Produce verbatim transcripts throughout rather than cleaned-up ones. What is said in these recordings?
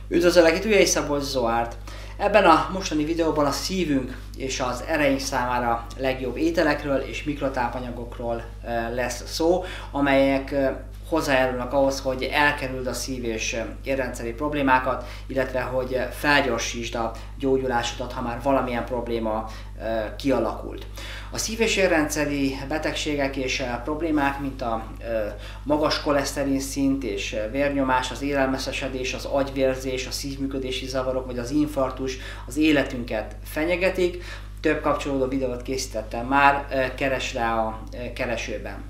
Üdvözöllek, itt Ügyei Szabolcs Zoárt. Ebben a mostani videóban a szívünk és az ereink számára legjobb ételekről és mikrotápanyagokról lesz szó, amelyek hozzájárulnak ahhoz, hogy elkerüld a szív- és érrendszeri problémákat, illetve hogy felgyorsítsd a gyógyulásodat, ha már valamilyen probléma kialakult. A szív- és érrendszeri betegségek és problémák, mint a magas koleszterin szint és vérnyomás, az élelmeszesedés, az agyvérzés, a szívműködési zavarok vagy az infarktus az életünket fenyegetik. Több kapcsolódó videót készítettem már, keresd rá a keresőben.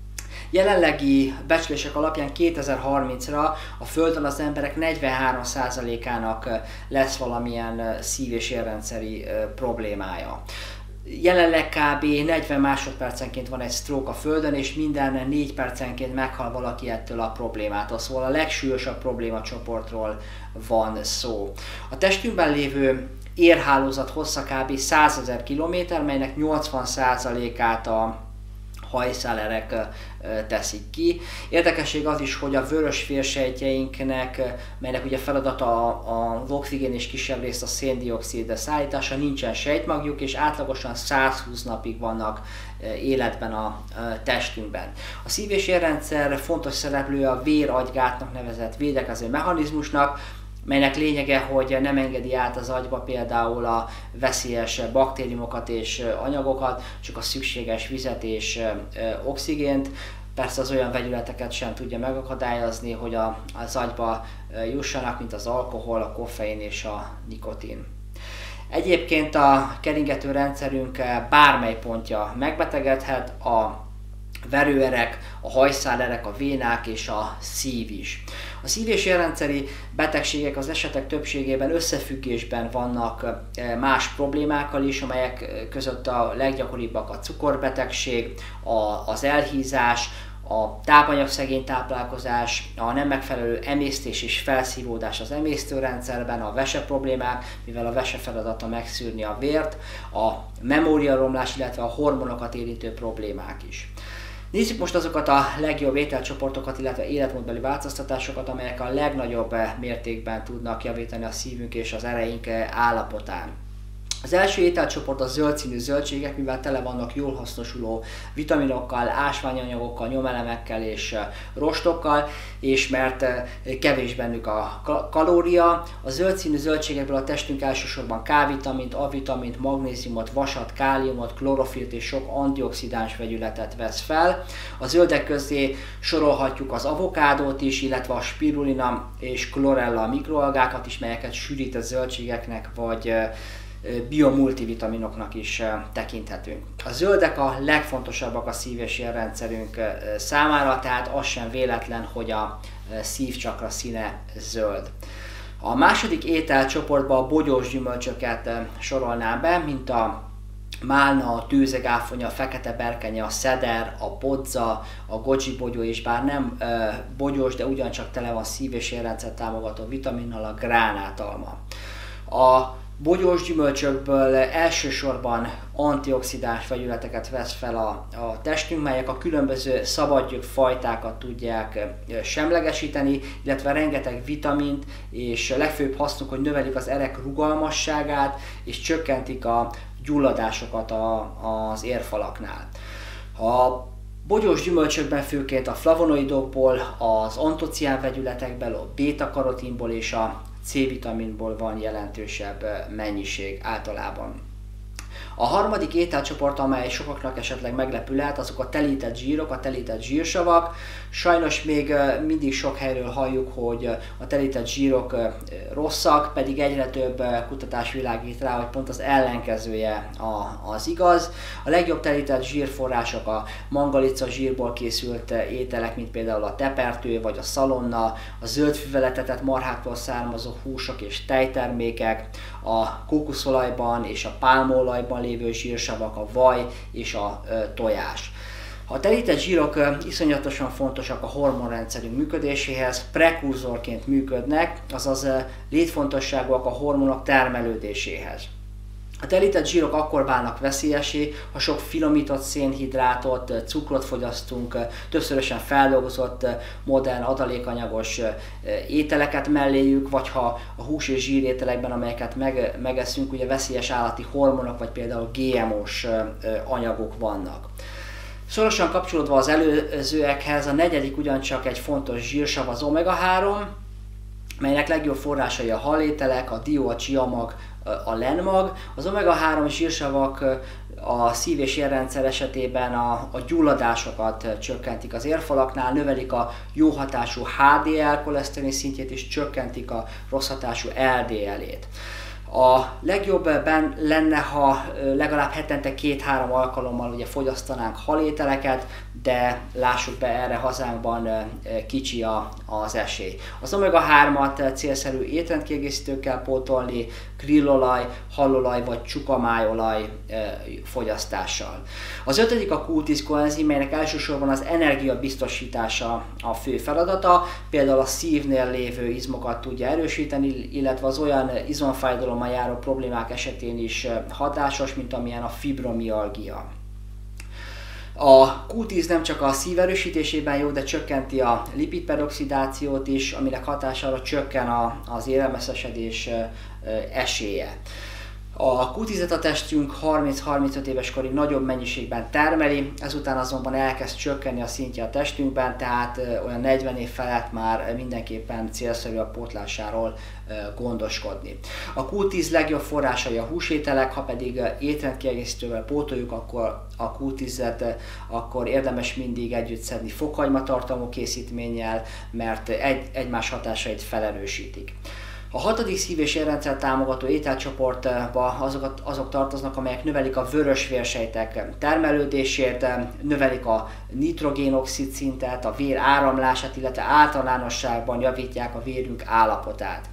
Jelenlegi becslések alapján kétezer-harmincra a Földön az emberek negyvenhárom százalékának lesz valamilyen szív- és érrendszeri problémája. Jelenleg kb. negyven másodpercenként van egy stroke a Földön, és minden négy percenként meghal valaki ettől a problémától. Szóval a legsúlyosabb problémacsoportról van szó. A testünkben lévő érhálózat hossza kb. százezer kilométer, melynek nyolcvan százalékát a hajszálerek teszik ki. Érdekesség az is, hogy a vörös vérsejtjeinknek, melynek ugye feladata az oxigén és kisebb részt a széndioxid szállítása, nincsen sejtmagjuk, és átlagosan százhúsz napig vannak életben a testünkben. A szív- és érrendszer fontos szereplője a vér-agygátnak nevezett védekező mechanizmusnak, melynek lényege, hogy nem engedi át az agyba például a veszélyes baktériumokat és anyagokat, csak a szükséges vizet és oxigént. Persze az olyan vegyületeket sem tudja megakadályozni, hogy az agyba jussanak, mint az alkohol, a koffein és a nikotin. Egyébként a keringető rendszerünk bármely pontja megbetegedhet, a verőerek, a hajszálerek, a vénák és a szív is. A szív- és érrendszeri betegségek az esetek többségében összefüggésben vannak más problémákkal is, amelyek között a leggyakoribbak a cukorbetegség, a, az elhízás, a tápanyagszegény táplálkozás, a nem megfelelő emésztés és felszívódás az emésztőrendszerben, a vese problémák, mivel a vese feladata megszűrni a vért, a memóriaromlás, illetve a hormonokat érintő problémák is. Nézzük most azokat a legjobb ételcsoportokat, illetve életmódbeli változtatásokat, amelyek a legnagyobb mértékben tudnak javítani a szívünk és az ereink állapotán. Az első ételcsoport a zöld színű zöldségek, mivel tele vannak jól hasznosuló vitaminokkal, ásványanyagokkal, nyomelemekkel és rostokkal, és mert kevés bennük a kalória. A zöld színű zöldségekből a testünk elsősorban K-vitamint, A-vitamint, magnéziumot, vasat, káliumot, klorofilt és sok antioxidáns vegyületet vesz fel. A zöldek közé sorolhatjuk az avokádót is, illetve a spirulina és chlorella mikroalgákat is, melyeket sűrített zöldségeknek vagy biomultivitaminoknak is tekinthetünk. A zöldek a legfontosabbak a szív- és érrendszerünk számára, tehát az sem véletlen, hogy a szívcsakra színe zöld. A második ételcsoportban a bogyós gyümölcsöket sorolnám be, mint a málna, a tőzegáfonya, a fekete berkenye, a szeder, a bodza, a goji bogyó, és bár nem e, bogyós, de ugyancsak tele van szív- és érrendszer támogató vitaminnal, a gránátalma. A bogyós gyümölcsökből elsősorban antioxidáns vegyületeket vesz fel a, a testünk, melyek a különböző szabadgyök fajtákat tudják semlegesíteni, illetve rengeteg vitamint, és legfőbb hasznuk, hogy növelik az erek rugalmasságát, és csökkentik a gyulladásokat a, az érfalaknál. A bogyós gyümölcsökben főként a flavonoidokból, az antocián vegyületekből, a béta-karotinból és a C-vitaminból van jelentősebb mennyiség általában. A harmadik ételcsoport, amely sokaknak esetleg meglepő lehet, azok a telített zsírok, a telített zsírsavak. Sajnos még mindig sok helyről halljuk, hogy a telített zsírok rosszak, pedig egyre több kutatás világít rá, hogy pont az ellenkezője az igaz. A legjobb telített zsírforrások a mangalica zsírból készült ételek, mint például a tepertő vagy a szalonna, a zöldfüveletetett marháktól származó húsok és tejtermékek, a kókuszolajban és a pálmaolajban lévő zsírsavak, a vaj és a tojás. A telített zsírok iszonyatosan fontosak a hormonrendszerünk működéséhez, prekurzorként működnek, azaz létfontosságúak a hormonok termelődéséhez. A telített zsírok akkor válnak veszélyessé, ha sok finomított szénhidrátot, cukrot fogyasztunk, többszörösen feldolgozott, modern, adalékanyagos ételeket melléjük, vagy ha a hús és zsírételekben, amelyeket meg, megeszünk, ugye veszélyes állati hormonok, vagy például gé em ó-s anyagok vannak. Szorosan kapcsolódva az előzőekhez, a negyedik ugyancsak egy fontos zsírsav, az omega három, melynek legjobb forrásai a halételek, a dió, a csiamag, a lenmag. Az omega három zsírsavak a szív- és érrendszer esetében a, a gyulladásokat csökkentik az érfalaknál, növelik a jó hatású há dé el koleszterin szintjét és csökkentik a rossz hatású el dé el-ét. A legjobb lenne, ha legalább hetente két-három alkalommal ugye fogyasztanánk halételeket, de lássuk be, erre hazánkban kicsi a, az esély. Az omega hármat célszerű étrendkiegészítőkkel pótolni, grillolaj, halolaj vagy csukamájolaj fogyasztással. Az ötödik a kú tíz koenzim, melynek elsősorban az energia biztosítása a fő feladata, például a szívnél lévő izmokat tudja erősíteni, illetve az olyan izomfájdalommal járó problémák esetén is hatásos, mint amilyen a fibromialgia. A kú tíz nem csak a szív erősítésében jó, de csökkenti a lipidperoxidációt is, aminek hatására csökken a, az élelmeszesedés esélye. A kú tízet a testünk harminc-harmincöt éves korig nagyobb mennyiségben termeli, ezután azonban elkezd csökkenni a szintje a testünkben, tehát olyan negyven év felett már mindenképpen célszerű a pótlásáról gondoskodni. A kú tíz legjobb forrásai a húsételek, ha pedig étrendkiegészítővel pótoljuk, akkor a kú tízet akkor érdemes mindig együtt szedni fokhagymatartalmú készítménnyel, mert egy, egymás hatásait felerősítik. A hatodik szív- és érrendszer támogató ételcsoportba azokat, azok tartoznak, amelyek növelik a vörös vérsejtek termelődését, növelik a nitrogénoxid szintet, a vér áramlását, illetve általánosságban javítják a vérünk állapotát.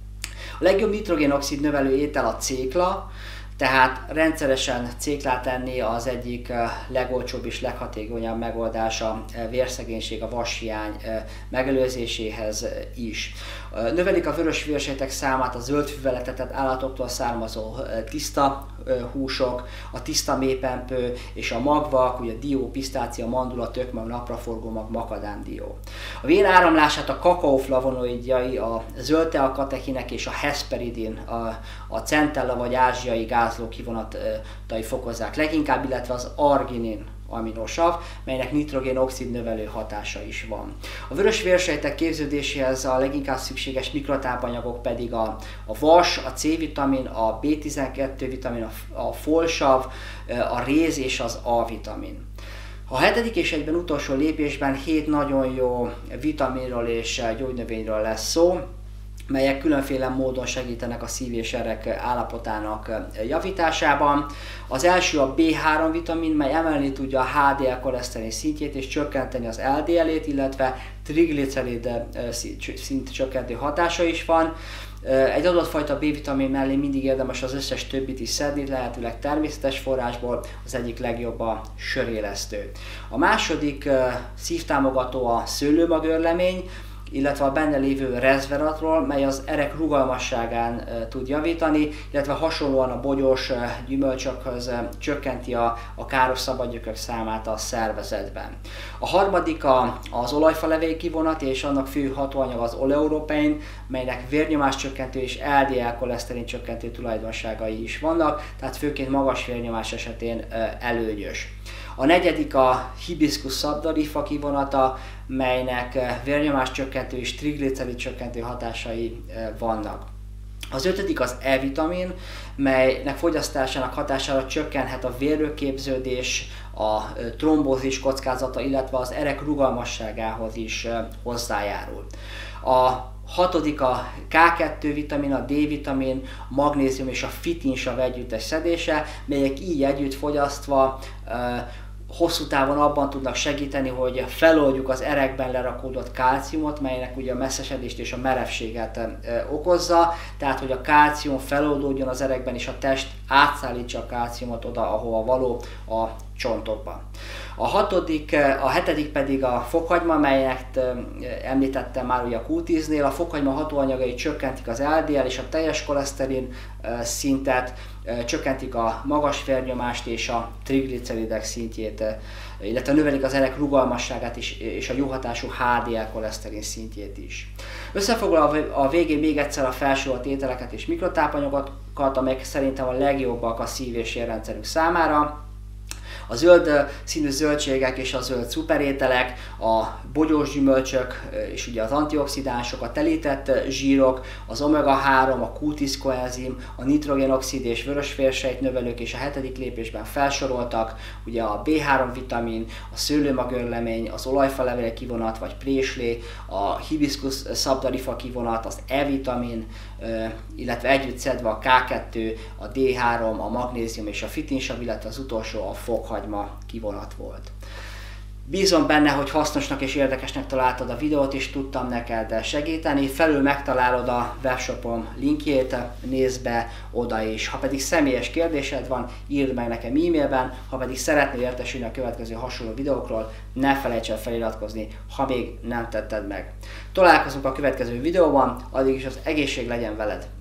A legjobb nitrogénoxid növelő étel a cékla, tehát rendszeresen céklát enni az egyik legolcsóbb és leghatékonyabb megoldás a vérszegénység, a vashiány megelőzéséhez is. Növelik a vörös vérsejtek számát a zöldfüveletetett állatoktól származó tiszta húsok, a tiszta méhpempő és a magvak, ugye dió, pisztácia, mandula, tökmag, napraforgómag, makadándió. A vér áramlását a kakaóflavonoidjai, a zöld-teakatechinek és a hesperidin, a, a centella vagy ázsiai gázló kivonatai fokozzák leginkább, illetve az arginin aminosav, melynek nitrogén-oxid növelő hatása is van. A vörös vérsejtek képződéséhez a leginkább szükséges mikrotápanyagok pedig a, a vas, a cé-vitamin, a bé tizenkettő vitamin, a, a folsav, a réz és az A-vitamin. A hetedik és egyben utolsó lépésben hét nagyon jó vitaminról és gyógynövényről lesz szó, melyek különféle módon segítenek a szív- és erek állapotának javításában. Az első a bé három vitamin, mely emelni tudja a há dé el koleszterin szintjét és csökkenteni az el dé el-ét, illetve triglicerid szint csökkentő hatása is van. Egy adott fajta B-vitamin mellé mindig érdemes az összes többit is szedni, lehetőleg természetes forrásból, az egyik legjobb a sörélesztő. A második szívtámogató a szőlőmagörlemény, illetve a benne lévő resveratrol, mely az erek rugalmasságán e, tud javítani, illetve hasonlóan a bogyós e, gyümölcsökhöz e, csökkenti a, a káros szabadgyökök számát a szervezetben. A harmadik a, az olajfalevél kivonat, és annak fő hatóanyag az oleuropein, melynek vérnyomás csökkentő és el dé el koleszterin csökkentő tulajdonságai is vannak, tehát főként magas vérnyomás esetén e, előnyös. A negyedik a hibiscus sabdarifa kivonata, melynek vérnyomás csökkentő és triglicerid csökkentő hatásai vannak. Az ötödik az E-vitamin, melynek fogyasztásának hatására csökkenhet a vérrőképződés, a trombózis kockázata, illetve az erek rugalmasságához is hozzájárul. A hatodik a ká kettő vitamin, a D-vitamin, a magnézium és a fitinsav együttes szedése, melyek így együtt fogyasztva hosszú távon abban tudnak segíteni, hogy feloldjuk az erekben lerakódott kálciumot, melynek ugye a messzesedést és a merevséget e, okozza, tehát hogy a kálcium feloldódjon az erekben és a test átszállítsa a kálciumot oda, ahova való, a csontokban. A hatodik, a hetedik pedig a fokhagyma, melyet említettem már ugye a Q tíznél. A fokhagyma hatóanyagai csökkentik az el dé el és a teljes koleszterin szintet, csökkentik a magas vérnyomást és a trigliceridek szintjét, illetve növelik az erek rugalmasságát is, és a jó hatású há dé el koleszterin szintjét is. Összefoglalva a végén még egyszer a felsorolt ételeket és mikrotápanyagokat, amelyek szerintem a legjobbak a szív- és érrendszerünk számára. A zöld színű zöldségek és a zöld szuperételek, a bogyós gyümölcsök és ugye az antioxidánsok, a telített zsírok, az omega három, a Q tíz koenzim, a nitrogénoxid és vörösvérsejt növelők és a hetedik lépésben felsoroltak, ugye a bé három vitamin, a szőlőmagörlemény, az olajfalevél kivonat vagy préslé, a hibiszkusz szabdarifa kivonat, az E-vitamin, illetve együtt szedve a ká kettő, a dé három, a magnézium és a fitinsav, illetve az utolsó a fokhagyma kivonat volt. Bízom benne, hogy hasznosnak és érdekesnek találtad a videót, és tudtam neked segíteni. Felül megtalálod a webshopom linkjét, nézd be oda is. Ha pedig személyes kérdésed van, írd meg nekem e-mailben, ha pedig szeretnél értesülni a következő hasonló videókról, ne felejts el feliratkozni, ha még nem tetted meg. Találkozunk a következő videóban, addig is az egészség legyen veled!